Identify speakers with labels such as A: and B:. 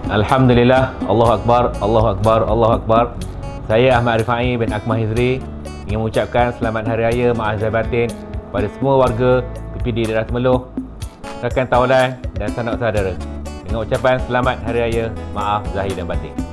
A: Alhamdulillah, Allahu Akbar, Allahu Akbar, Allahu Akbar. Saya Ahmad Rifai bin Akmal Hizri ingin mengucapkan selamat Hari Raya Maaf Zahir Batin pada semua warga PPD Daerah Temeloh, rakan tawalan dan sanak saudara dengan ucapan selamat Hari Raya Maaf Zahir dan Batin.